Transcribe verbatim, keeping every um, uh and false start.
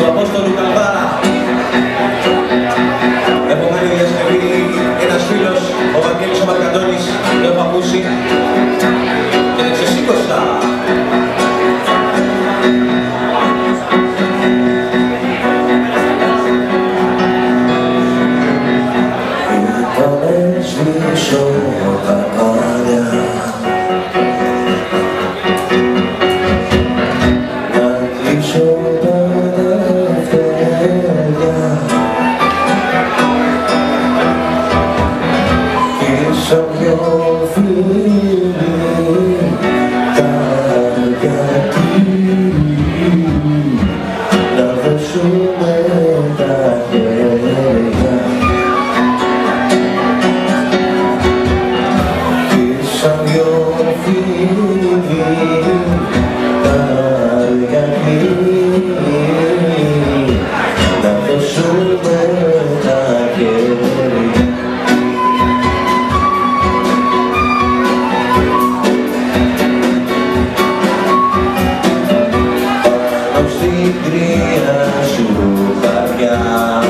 του Απόστολου Καλβάρα. Επομένη διασκευή ένας φίλος, ο Βαγγέλης ο Μαρκαντώνης, το έχω ακούσει και δεν ξεσήκωστα. Σβήσω τα κάλια να κλείσω τα δευτέρια κι σαν δυο φίλοι καρδιατοί να δώσουμε τα χέρια. Σαν δυο φίλοι καρδιατοί να δώσουμε τα χέρια. Πάνω στην κρύα σου καρδιά